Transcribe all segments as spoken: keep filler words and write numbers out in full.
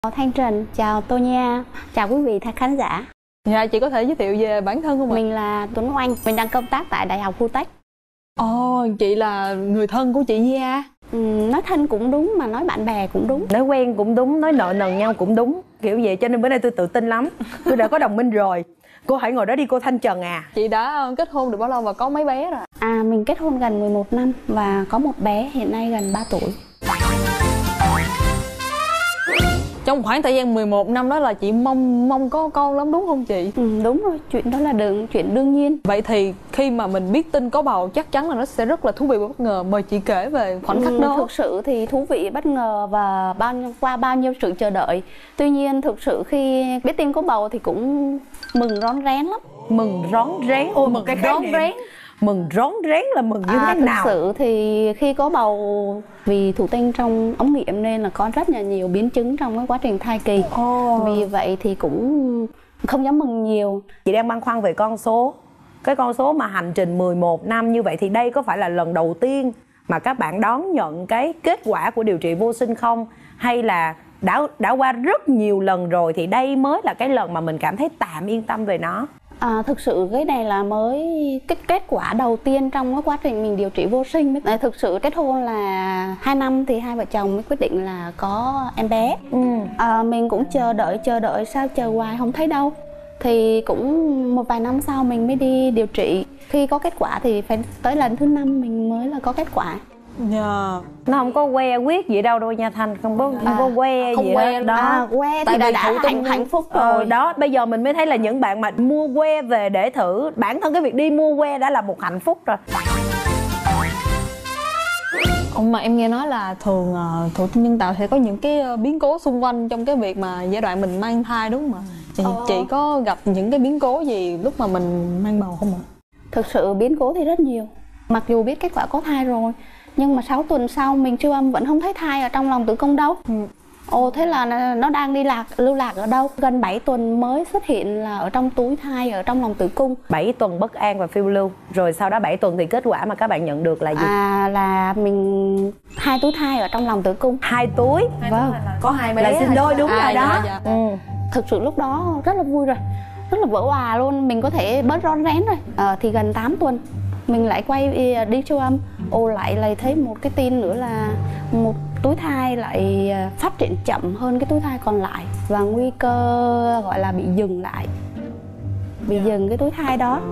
Thanh Trần, chào Tô Nha, chào quý vị khán giả. Dạ, chị có thể giới thiệu về bản thân không ạ? Mình là Tuấn Oanh, mình đang công tác tại Đại học Khu Tech. Ồ, chị là người thân của chị Nha. Ừ, nói thân cũng đúng mà nói bạn bè cũng đúng. Nói quen cũng đúng, nói nợ nần nhau cũng đúng. Kiểu vậy cho nên bữa nay tôi tự tin lắm. Tôi đã có đồng minh rồi. Cô hãy ngồi đó đi cô Thanh Trần à. Chị đã kết hôn được bao lâu và có mấy bé rồi? À, mình kết hôn gần mười một năm và có một bé hiện nay gần ba tuổi. Trong khoảng thời gian mười một năm đó là chị mong mong có con lắm đúng không chị? Ừ, đúng rồi, chuyện đó là đương, chuyện đương nhiên. Vậy thì khi mà mình biết tin có bầu chắc chắn là nó sẽ rất là thú vị và bất ngờ. Mời chị kể về khoảnh khắc ừ, đó. Thực sự thì thú vị, bất ngờ và bao nhiêu, qua bao nhiêu sự chờ đợi. Tuy nhiên thực sự khi biết tin có bầu thì cũng mừng rón rén lắm. Mừng rón rén. Ôi, mừng cái rón rén. Mừng rón rén là mừng như à, thế nào? Thực sự thì khi có bầu, vì thụ tinh trong ống nghiệm nên là có rất là nhiều biến chứng trong cái quá trình thai kỳ. oh. Vì vậy thì cũng không dám mừng nhiều. Chị đang băn khoăn về con số. Cái con số mà hành trình mười một năm như vậy thì đây có phải là lần đầu tiên mà các bạn đón nhận cái kết quả của điều trị vô sinh không? Hay là đã, đã qua rất nhiều lần rồi thì đây mới là cái lần mà mình cảm thấy tạm yên tâm về nó? À, thực sự cái này là mới cái kết quả đầu tiên trong cái quá trình mình điều trị vô sinh. À, thực sự kết hôn là hai năm thì hai vợ chồng mới quyết định là có em bé. ừ. à, Mình cũng chờ đợi chờ đợi sao chờ hoài không thấy đâu. Thì cũng một vài năm sau mình mới đi điều trị. Khi có kết quả thì phải tới lần thứ năm mình mới là có kết quả. Dạ. Nó không có que quyết gì đâu đâu nha Thanh. Không có, không à, có que không gì que hết đó. À, que thì đã, đã hạnh, hạnh phúc rồi. ờ, Đó, bây giờ mình mới thấy là những bạn mà mua que về để thử, bản thân cái việc đi mua que đã là một hạnh phúc rồi. Ông mà em nghe nói là thường uh, thụ tinh nhân tạo sẽ có những cái uh, biến cố xung quanh trong cái việc mà giai đoạn mình mang thai đúng không ạ? Thì ờ. chị có gặp những cái biến cố gì lúc mà mình mang bầu không ạ? Thực sự biến cố thì rất nhiều. Mặc dù biết kết quả có thai rồi nhưng mà sáu tuần sau mình siêu âm vẫn không thấy thai ở trong lòng tử cung đâu. ừ. Ồ, thế là nó đang đi lạc, lưu lạc ở đâu? Gần bảy tuần mới xuất hiện là ở trong túi thai, ở trong lòng tử cung. Bảy tuần bất an và phiêu lưu. Rồi sau đó bảy tuần thì kết quả mà các bạn nhận được là gì? À, là mình hai túi thai ở trong lòng tử cung. Hai túi? Vâng. Có hai bé là sinh đôi đúng à, rồi đó. dạ, dạ. Ừ. Thực sự lúc đó rất là vui rồi, rất là vỡ òa luôn. Mình có thể bớt rón rén rồi. à, Thì gần tám tuần mình lại quay đi siêu âm. Ồ, lại lại thấy một cái tin nữa là một túi thai lại phát triển chậm hơn cái túi thai còn lại và nguy cơ gọi là bị dừng lại, bị dừng cái túi thai đó.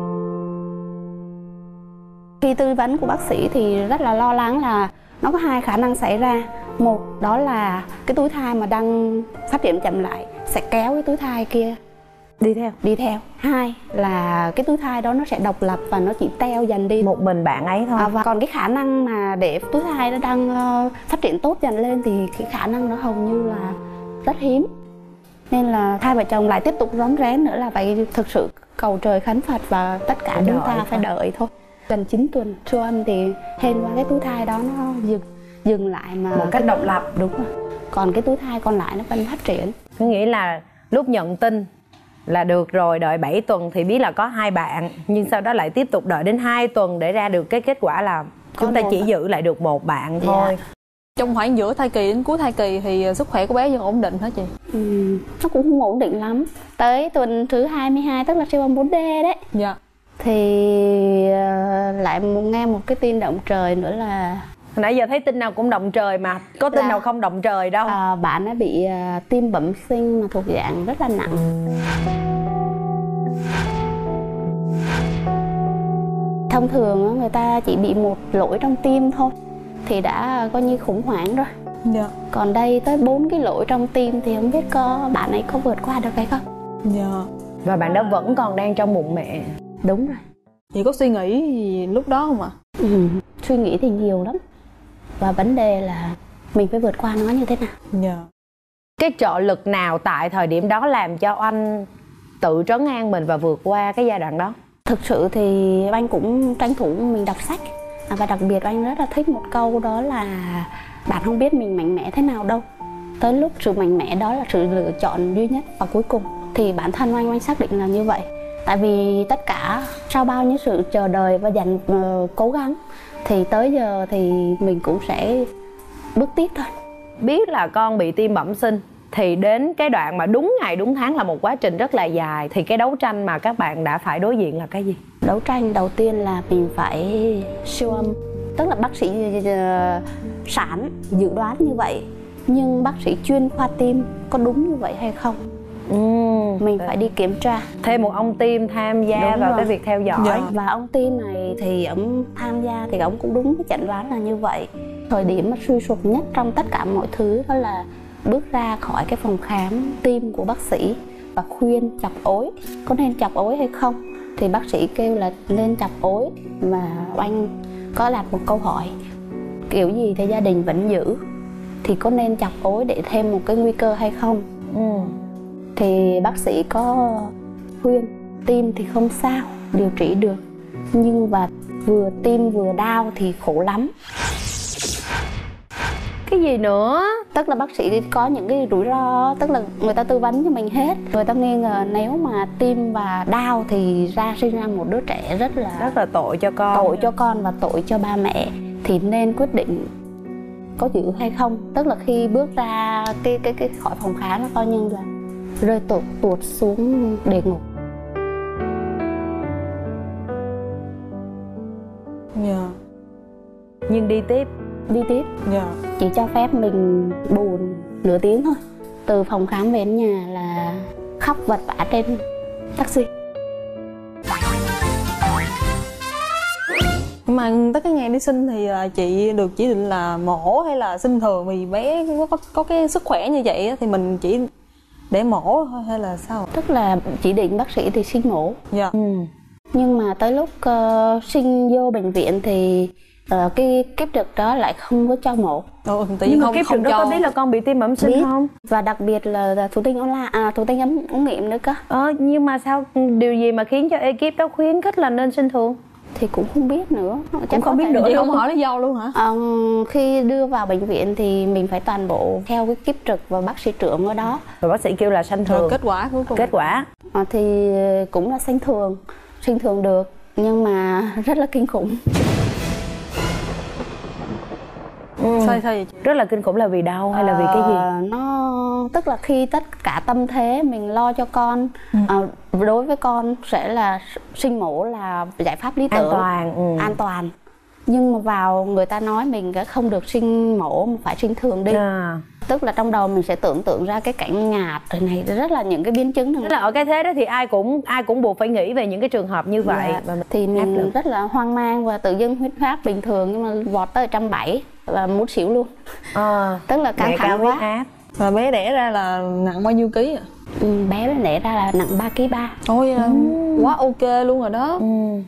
Khi tư vấn của bác sĩ thì rất là lo lắng là nó có hai khả năng xảy ra. Một đó là cái túi thai mà đang phát triển chậm lại sẽ kéo cái túi thai kia đi theo đi theo. Hai là cái túi thai đó nó sẽ độc lập và nó chỉ teo dần đi một mình bạn ấy thôi. à, và còn cái khả năng mà để túi thai nó đang uh, phát triển tốt dần lên thì cái khả năng nó hầu như là rất hiếm. Nên là hai vợ chồng lại tiếp tục rón rén nữa là phải thực sự cầu trời khấn Phật và tất cả chúng ta phải đợi thôi. Gần chín tuần siêu âm thì hên qua cái túi thai đó nó dừng dừng lại mà một cách độc lập. Đúng rồi. Còn cái túi thai còn lại nó vẫn phát triển. Có nghĩa là lúc nhận tin là được rồi, đợi bảy tuần thì biết là có hai bạn, nhưng sau đó lại tiếp tục đợi đến hai tuần để ra được cái kết quả là có chúng ta chỉ bạn. giữ lại được một bạn thôi. Yeah. Trong khoảng giữa thai kỳ đến cuối thai kỳ thì sức khỏe của bé vẫn ổn định hả chị? Ừ, nó cũng không ổn định lắm. Tới tuần thứ hai mươi hai tức là siêu âm bốn D đấy. Dạ. Thì uh, lại nghe một cái tin động trời nữa là nãy giờ thấy tin nào cũng động trời mà có tin là, nào không động trời đâu. À, bạn ấy bị uh, tim bẩm sinh mà thuộc dạng rất là nặng. Thông thường người ta chỉ bị một lỗi trong tim thôi thì đã coi như khủng hoảng rồi. Dạ. Còn đây tới bốn cái lỗi trong tim thì không biết có bạn ấy có vượt qua được hay không. Dạ. Và bạn đó vẫn còn đang trong bụng mẹ. Đúng rồi. Chị có suy nghĩ gì lúc đó không ạ? Ừ, suy nghĩ thì nhiều lắm. Và vấn đề là mình phải vượt qua nó như thế nào. Dạ. Cái trợ lực nào tại thời điểm đó làm cho anh tự trấn an mình và vượt qua cái giai đoạn đó? Thực sự thì anh cũng tranh thủ mình đọc sách. à, Và đặc biệt anh rất là thích một câu đó là bạn không biết mình mạnh mẽ thế nào đâu, tới lúc sự mạnh mẽ đó là sự lựa chọn duy nhất và cuối cùng. Thì bản thân anh anh xác định là như vậy. Tại vì tất cả sau bao nhiêu sự chờ đợi và dành uh, cố gắng thì tới giờ thì mình cũng sẽ bước tiếp thôi. Biết là con bị tim bẩm sinh thì đến cái đoạn mà đúng ngày đúng tháng là một quá trình rất là dài. Thì cái đấu tranh mà các bạn đã phải đối diện là cái gì? Đấu tranh đầu tiên là mình phải siêu âm, tức là bác sĩ uh, sản dự đoán như vậy, nhưng bác sĩ chuyên khoa tim có đúng như vậy hay không? Ừ, mình phải đi kiểm tra. Thêm một ông tim tham gia Đúng vào rồi. cái việc theo dõi. Dạ. Và ông tim này thì ông tham gia thì ông cũng đúng cái chẩn đoán là như vậy. Thời điểm mà suy sụp nhất trong tất cả mọi thứ đó là bước ra khỏi cái phòng khám tim của bác sĩ và khuyên chọc ối, có nên chọc ối hay không? Thì bác sĩ kêu là nên chọc ối, mà anh có đặt một câu hỏi kiểu gì thì gia đình vẫn giữ, thì có nên chọc ối để thêm một cái nguy cơ hay không? Ừ. Thì bác sĩ có khuyên tim thì không sao, điều trị được, nhưng và vừa tim vừa đau thì khổ lắm. Cái gì nữa? Tức là bác sĩ có những cái rủi ro, tức là người ta tư vấn cho mình hết. Người ta nghi ngờ nếu mà tim và đau thì ra sinh ra một đứa trẻ rất là Rất là tội cho con. tội cho con và tội cho ba mẹ, thì nên quyết định có giữ hay không. Tức là khi bước ra cái cái cái khỏi phòng khám nó coi như là rơi tuột tuột xuống địa ngục. Dạ. Nhưng đi tiếp. Đi tiếp. Dạ. Chỉ cho phép mình buồn nửa tiếng thôi. Từ phòng khám về đến nhà là khóc vật vã trên taxi. Nhưng mà tới cái ngày đi sinh thì chị được chỉ định là mổ hay là sinh thường, vì bé có, có cái sức khỏe như vậy thì mình chỉ để mổ thôi hay là sao? Tức là chỉ định bác sĩ thì sinh mổ. Dạ. Ừ. Nhưng mà tới lúc uh, sinh vô bệnh viện thì uh, cái kiếp trực đó lại không có cho mổ. Ừ, tự Nhưng nhiên mà không, kiếp không trực đó cho. có biết là con bị tim bẩm sinh Biết. không? Và đặc biệt là, là thụ tinh online, à, thụ tinh ấm ống nghiệm nữa cơ. Ờ, nhưng mà sao, điều gì mà khiến cho ekip đó khuyến khích là nên sinh thường? Thì cũng không biết nữa. Cũng không biết nữa. Chị đâu. không hỏi lý do luôn hả? À, khi đưa vào bệnh viện thì mình phải toàn bộ theo cái kiếp trực và bác sĩ trưởng ở đó. Rồi bác sĩ kêu là sanh thường. Rồi kết quả cuối cùng. Kết quả À, thì cũng là sinh thường, sinh thường được, nhưng mà rất là kinh khủng. ừ. Sao sao vậy chị? Rất là kinh khủng là vì đau hay là vì cái gì? Ờ, nó tức là khi tất cả tâm thế mình lo cho con, ừ. ờ, đối với con sẽ là sinh mổ là giải pháp lý tưởng, An toàn. Ừ. an toàn. Nhưng mà vào người ta nói mình không được sinh mổ mà phải sinh thường đi. À. Tức là trong đầu mình sẽ tưởng tượng ra cái cảnh ngạt rồi này, rất là những cái biến chứng. Tức là ở cái thế đó thì ai cũng ai cũng buộc phải nghĩ về những cái trường hợp như vậy. Dạ. Và mình Thì áp mình lực. rất là hoang mang và tự dưng huyết áp bình thường nhưng mà vọt tới một trăm bảy mươi và muốn xỉu luôn. À, Tức là căng mẹ cao thẳng huyết quá. áp. Và bé đẻ ra là nặng bao nhiêu ký ạ? Ừ, bé đẻ ra là nặng ba ký ba. Ôi ừ. Quá ok luôn rồi đó. Ừ.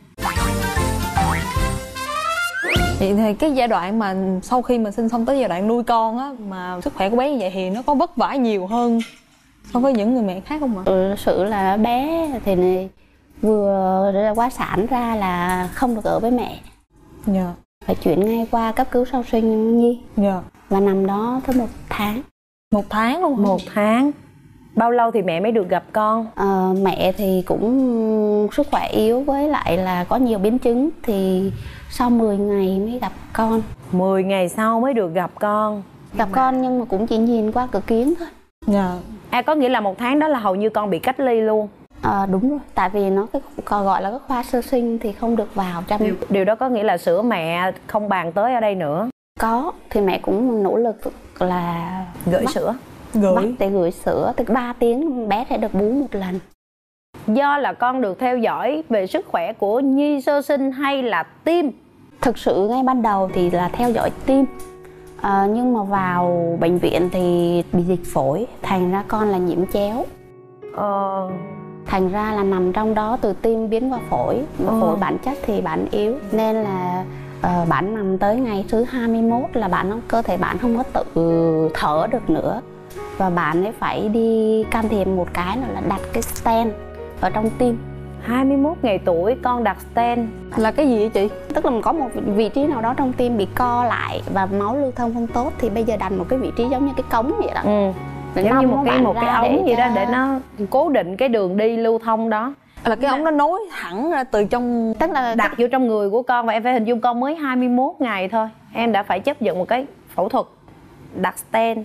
Vậy thì cái giai đoạn mà sau khi mà sinh xong tới giai đoạn nuôi con á, mà sức khỏe của bé như vậy thì nó có vất vả nhiều hơn so với những người mẹ khác không ạ? Ừ, sự là bé thì này, vừa ra qua sản ra là không được ở với mẹ. Dạ. Phải chuyển ngay qua cấp cứu sau sinh nhi. Dạ. Và nằm đó tới một tháng. Một tháng luôn hả? Một tháng. Bao lâu thì mẹ mới được gặp con? Ờ, mẹ thì cũng sức khỏe yếu với lại là có nhiều biến chứng, thì sau mười ngày mới gặp con. mười ngày sau mới được gặp con. Gặp con nhưng mà cũng chỉ nhìn qua cửa kiến thôi. Dạ. À, có nghĩa là một tháng đó là hầu như con bị cách ly luôn. À, đúng rồi, tại vì nó cái còn gọi là cái khoa sơ sinh thì không được vào trong. Điều, điều đó có nghĩa là sữa mẹ không bàn tới ở đây nữa. Có, thì mẹ cũng nỗ lực là Gửi bắt, sữa. bắt để gửi sữa, từ ba tiếng bé sẽ được bú một lần. Do là con được theo dõi về sức khỏe của nhi sơ sinh hay là tim? Thực sự ngay ban đầu thì là theo dõi tim, à, nhưng mà vào bệnh viện thì bị dịch phổi, thành ra con là nhiễm chéo. Ờ... Thành ra là nằm trong đó từ tim biến qua phổi, và ờ. phổi bản chất thì bạn yếu, nên là uh, bạn nằm tới ngày thứ hai mươi mốt là bạn cơ thể bạn không có tự thở được nữa, và bạn ấy phải đi can thiệp một cái là đặt cái stent ở trong tim. hai mươi mốt ngày tuổi con đặt stent là cái gì vậy chị? Tức là có một vị trí nào đó trong tim bị co lại và máu lưu thông không tốt, thì bây giờ đặt một cái vị trí giống như cái cống vậy đó. Ừ. Để giống như một nó cái bạn một cái ra ống để gì đó cho- để nó cố định cái đường đi lưu thông đó. Là cái ống nó nối thẳng ra từ trong. Tức là Đặt vô trong người của con, và em phải hình dung con mới hai mươi mốt ngày thôi, em đã phải chấp nhận một cái phẫu thuật đặt stent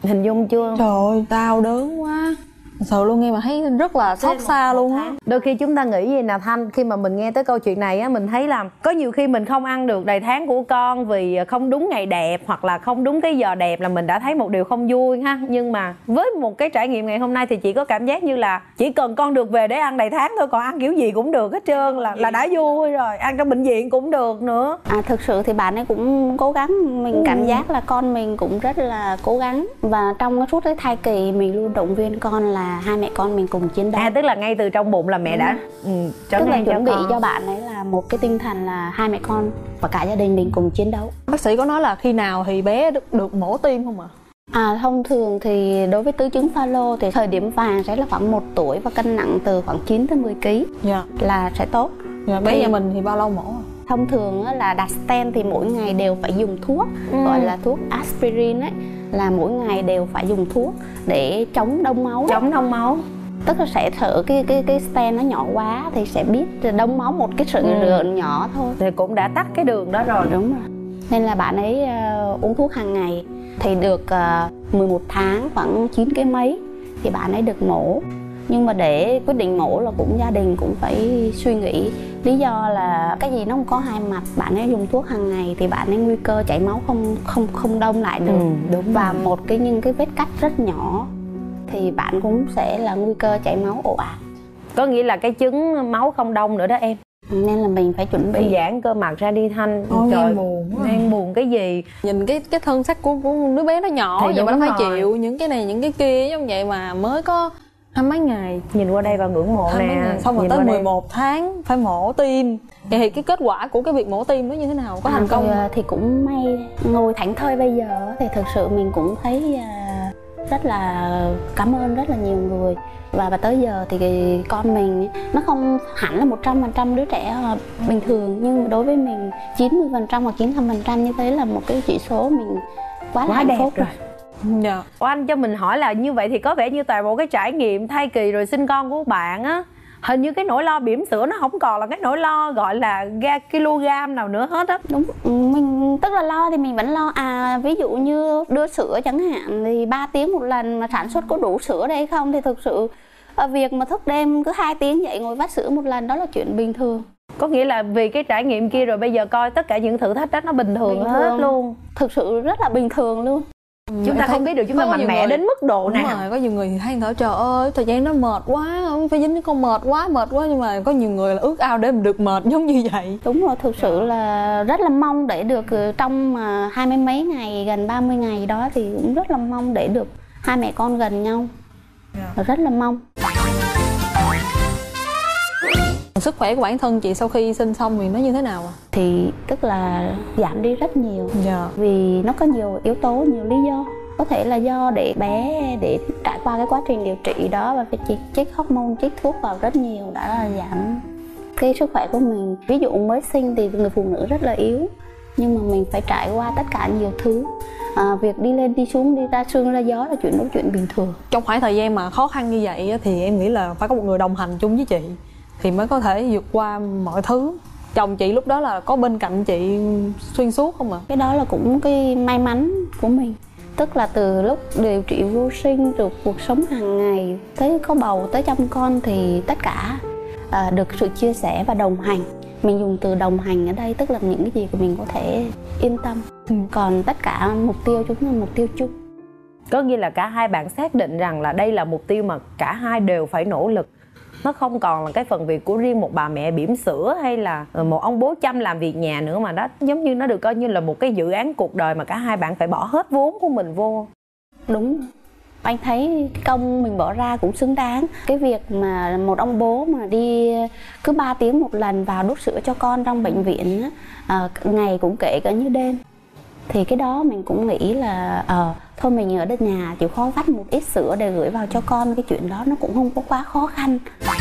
Hình dung chưa? Trời ơi, đau đớn quá. Thật sự luôn, nghe mà thấy rất là xót xa luôn á. Đôi khi chúng ta nghĩ gì nè Thanh, khi mà mình nghe tới câu chuyện này á, mình thấy là có nhiều khi mình không ăn được đầy tháng của con vì không đúng ngày đẹp hoặc là không đúng cái giờ đẹp là mình đã thấy một điều không vui ha. Nhưng mà với một cái trải nghiệm ngày hôm nay thì chị có cảm giác như là chỉ cần con được về để ăn đầy tháng thôi, còn ăn kiểu gì cũng được hết trơn là là đã vui rồi, ăn trong bệnh viện cũng được nữa. À, thực sự thì bạn ấy cũng cố gắng, mình cảm giác là con mình cũng rất là cố gắng, và trong cái suốt cái thai kỳ mình luôn động viên con là hai mẹ con mình cùng chiến đấu. À, tức là ngay từ trong bụng là mẹ đã ừ, tức là chuẩn bị con. cho bạn ấy là một cái tinh thần là hai mẹ con và cả gia đình mình cùng chiến đấu. Bác sĩ có nói là khi nào thì bé được, được mổ tim không ạ? À, thông thường thì đối với tứ chứng Fallot thì thời điểm vàng sẽ là khoảng một tuổi và cân nặng từ khoảng chín tới mười ki lô gam. Dạ. Là sẽ tốt. Dạ, bé thì, nhà mình thì bao lâu mổ? Thông thường là đặt stent thì mỗi ngày đều phải dùng thuốc, ừ. gọi là thuốc aspirin ấy, là mỗi ngày đều phải dùng thuốc để chống đông máu. Chống đông máu. Tức là sẽ thở cái cái cái stent nó nhỏ quá thì sẽ biết đông máu một cái sự ừ. rợn nhỏ thôi. Thì cũng đã tắt cái đường đó rồi. Đúng rồi. Nên là bạn ấy uh, uống thuốc hàng ngày thì được uh, mười một tháng khoảng chín cái mấy thì bạn ấy được mổ. Nhưng mà để quyết định mổ là cũng gia đình cũng phải suy nghĩ. Lý do là cái gì nó không có hai mặt, bạn ấy dùng thuốc hàng ngày thì bạn ấy nguy cơ chảy máu không không không đông lại được. Ừ, đúng và rồi. một cái những cái vết cắt rất nhỏ thì bạn cũng sẽ là nguy cơ chảy máu ồ ạt. Có nghĩa là cái chứng máu không đông nữa đó em. Nên là mình phải chuẩn bị giãn cơ mặt ra đi Thanh. Ôi, nghe buồn quá. Đang buồn cái gì? Nhìn cái cái thân xác của, của đứa bé nó nhỏ Thì vậy mà nó phải rồi. chịu những cái này những cái kia giống vậy mà mới có hai mấy ngày. Nhìn qua đây và ngưỡng mộ Hai mấy nè. ngày. Xong rồi Nhìn tới qua đây. mười một tháng phải mổ tim. Vậy thì cái kết quả của cái việc mổ tim nó như thế nào? Có à, thành công thì, không? thì cũng may ngồi thảnh thơi bây giờ thì thực sự mình cũng thấy uh, rất là cảm ơn rất là nhiều người. Và, và tới giờ thì cái con mình nó không hẳn là một trăm phần trăm đứa trẻ bình thường, nhưng đối với mình chín mươi phần trăm hoặc chín mươi lăm phần trăm như thế là một cái chỉ số mình quá, Quá là hạnh đẹp phúc rồi. rồi. Dạ. Ủa, anh cho mình hỏi là như vậy thì có vẻ như toàn bộ cái trải nghiệm thai kỳ rồi sinh con của bạn á, hình như cái nỗi lo bỉm sữa nó không còn là cái nỗi lo gọi là ga kg nào nữa hết á. Đúng, mình tức là lo thì mình vẫn lo, à ví dụ như đưa sữa chẳng hạn thì ba tiếng một lần mà sản xuất có đủ sữa đây không, thì thực sự việc mà thức đêm cứ hai tiếng dậy ngồi vắt sữa một lần đó là chuyện bình thường. Có nghĩa là vì cái trải nghiệm kia rồi bây giờ coi tất cả những thử thách đó nó bình thường Bình hết thường. luôn. Thực sự rất là bình thường luôn. Chúng ta không biết được chúng ta mạnh mẽ người, đến mức độ đúng nào. rồi, có nhiều người thì hay thở trời ơi thời gian nó mệt quá, không phải dính con mệt quá mệt quá, nhưng mà có nhiều người là ước ao để mình được mệt giống như vậy. Đúng rồi, thực sự là rất là mong để được trong hai mươi mấy ngày, gần ba mươi ngày đó thì cũng rất là mong để được hai mẹ con gần nhau. Yeah. Rất là mong. Sức khỏe của bản thân chị sau khi sinh xong thì nó như thế nào ạ? Thì tức là giảm đi rất nhiều. Dạ. Vì nó có nhiều yếu tố, nhiều lý do. Có thể là do để bé để trải qua cái quá trình điều trị đó và phải chích hormone, chích thuốc vào rất nhiều đã là giảm cái sức khỏe của mình. Ví dụ mới sinh thì người phụ nữ rất là yếu, nhưng mà mình phải trải qua tất cả nhiều thứ. À, việc đi lên đi xuống, đi ra sương ra gió là chuyện đó chuyện bình thường. Trong khoảng thời gian mà khó khăn như vậy thì em nghĩ là phải có một người đồng hành chung với chị thì mới có thể vượt qua mọi thứ. Chồng chị lúc đó là có bên cạnh chị xuyên suốt không ạ? Cái đó là cũng cái may mắn của mình. Tức là từ lúc điều trị vô sinh rồi cuộc sống hàng ngày tới có bầu tới chăm con thì tất cả à, được sự chia sẻ và đồng hành. Mình dùng từ đồng hành ở đây tức là những cái gì của mình có thể yên tâm. Ừ. Còn tất cả mục tiêu chúng là mục tiêu chung. Có nghĩa là cả hai bạn xác định rằng là đây là mục tiêu mà cả hai đều phải nỗ lực. Nó không còn là cái phần việc của riêng một bà mẹ bỉm sữa hay là một ông bố chăm làm việc nhà nữa, mà đó giống như nó được coi như là một cái dự án cuộc đời mà cả hai bạn phải bỏ hết vốn của mình vô. Đúng. Anh thấy cái công mình bỏ ra cũng xứng đáng. Cái việc mà một ông bố mà đi cứ ba tiếng một lần vào đút sữa cho con trong bệnh viện à, ngày cũng kể cả như đêm, thì cái đó mình cũng nghĩ là ờ thôi mình ở đất nhà chịu khó vắt một ít sữa để gửi vào cho con, cái chuyện đó nó cũng không có quá khó khăn.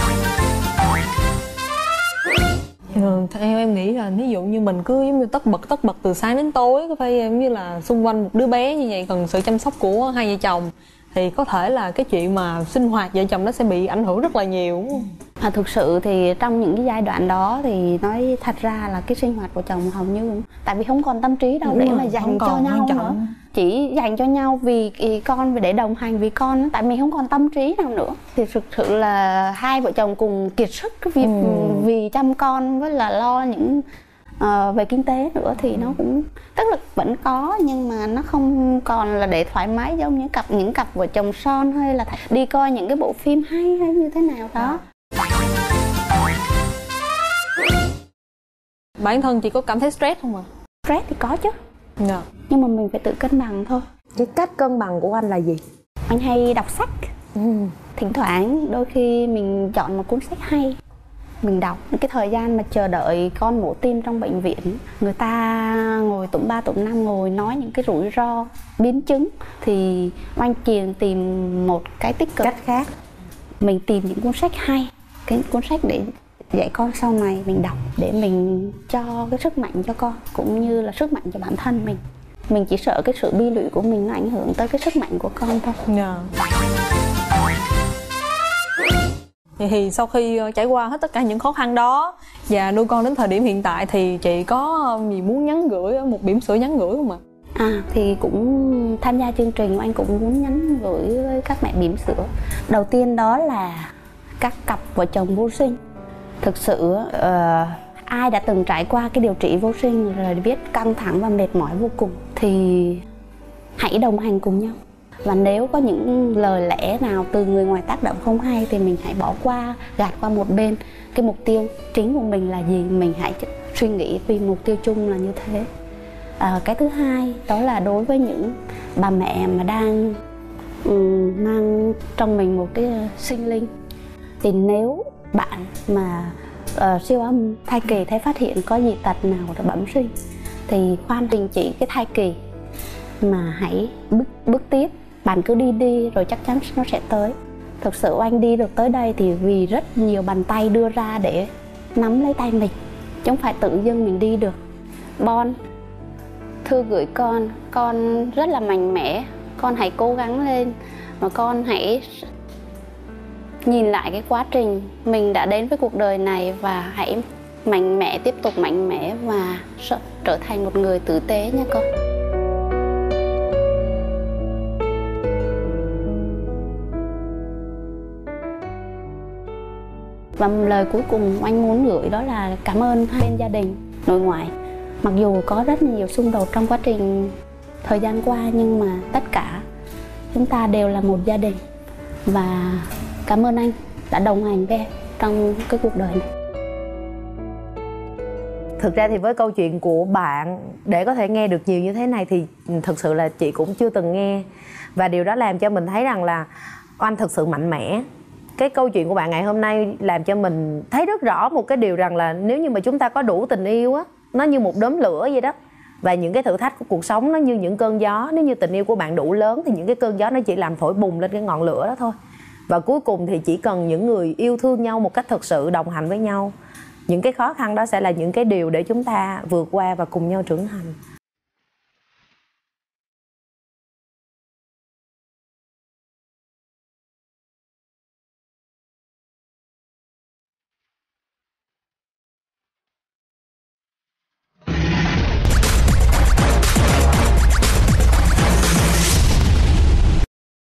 Ừ, theo em nghĩ là ví dụ như mình cứ giống như tất bật tất bật từ sáng đến tối, có phải giống như là xung quanh một đứa bé như vậy cần sự chăm sóc của hai vợ chồng thì có thể là cái chuyện mà sinh hoạt vợ chồng nó sẽ bị ảnh hưởng rất là nhiều, đúng không? À, thực sự thì trong những cái giai đoạn đó thì nói thật ra là cái sinh hoạt của chồng hầu như tại vì không còn tâm trí đâu. Đúng để rồi, mà dành cho nhau nữa, chỉ dành cho nhau vì con, vì để đồng hành vì con, tại mình không còn tâm trí nào nữa. Thì thực sự là hai vợ chồng cùng kiệt sức vì, ừ. vì chăm con với là lo những uh, về kinh tế nữa thì nó cũng tức là vẫn có, nhưng mà nó không còn là để thoải mái giống những cặp những cặp vợ chồng son hay là đi coi những cái bộ phim hay hay như thế nào đó. Bản thân chị có cảm thấy stress không ạ? À? Stress thì có chứ. Yeah. Nhưng mà mình phải tự cân bằng thôi. Cái cách cân bằng của anh là gì? Anh hay đọc sách. Ừ. Thỉnh thoảng đôi khi mình chọn một cuốn sách hay, mình đọc. Cái thời gian mà chờ đợi con mổ tim trong bệnh viện, người ta ngồi tụm ba tụm năm ngồi nói những cái rủi ro, biến chứng, thì anh Triền tìm một cái tích cực. Cách khác. Mình tìm những cuốn sách hay, cái cuốn sách để dạy con sau này mình đọc để mình cho cái sức mạnh cho con cũng như là sức mạnh cho bản thân mình. Mình chỉ sợ cái sự bi lụy của mình nó ảnh hưởng tới cái sức mạnh của con thôi. Yeah. Vậy thì sau khi trải qua hết tất cả những khó khăn đó và nuôi con đến thời điểm hiện tại thì chị có gì muốn nhắn gửi, một bỉm sữa nhắn gửi không ạ? À thì cũng tham gia chương trình anh cũng muốn nhắn gửi với các mẹ bỉm sữa. Đầu tiên đó là các cặp vợ chồng vô sinh. Thực sự uh, ai đã từng trải qua cái điều trị vô sinh rồi biết căng thẳng và mệt mỏi vô cùng thì hãy đồng hành cùng nhau. Và nếu có những lời lẽ nào từ người ngoài tác động không hay thì mình hãy bỏ qua, gạt qua một bên. Cái mục tiêu chính của mình là gì, mình hãy suy nghĩ vì mục tiêu chung là như thế. À, cái thứ hai đó là đối với những bà mẹ mà đang um, mang trong mình một cái sinh linh, thì nếu bạn mà uh, siêu âm thai kỳ thấy phát hiện có dị tật nào là bẩm sinh thì khoan đình chỉ cái thai kỳ mà hãy bước bước tiếp. Bạn cứ đi đi rồi chắc chắn nó sẽ tới. Thực sự anh đi được tới đây thì vì rất nhiều bàn tay đưa ra để nắm lấy tay mình, chứ không phải tự dưng mình đi được. Bon thư gửi con, con rất là mạnh mẽ, con hãy cố gắng lên mà con hãy nhìn lại cái quá trình mình đã đến với cuộc đời này và hãy mạnh mẽ, tiếp tục mạnh mẽ và trở thành một người tử tế nha con. Và lời cuối cùng anh muốn gửi đó là cảm ơn hai bên gia đình nội ngoại. Mặc dù có rất nhiều xung đột trong quá trình thời gian qua nhưng mà tất cả chúng ta đều là một gia đình. Và cảm ơn anh đã đồng hành với em trong cái cuộc đời này. Thực ra thì với câu chuyện của bạn để có thể nghe được nhiều như thế này thì thực sự là chị cũng chưa từng nghe. Và điều đó làm cho mình thấy rằng là Oanh thực sự mạnh mẽ. Cái câu chuyện của bạn ngày hôm nay làm cho mình thấy rất rõ một cái điều rằng là nếu như mà chúng ta có đủ tình yêu á, nó như một đốm lửa vậy đó. Và những cái thử thách của cuộc sống nó như những cơn gió. Nếu như tình yêu của bạn đủ lớn thì những cái cơn gió nó chỉ làm thổi bùng lên cái ngọn lửa đó thôi. Và cuối cùng thì chỉ cần những người yêu thương nhau một cách thật sự, đồng hành với nhau, những cái khó khăn đó sẽ là những cái điều để chúng ta vượt qua và cùng nhau trưởng thành.